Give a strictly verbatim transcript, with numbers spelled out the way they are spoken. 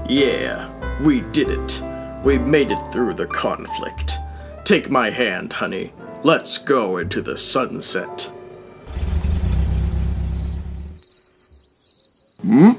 Yeah, we did it. We made it through the conflict. Take my hand, honey. Let's go into the sunset. Hmm?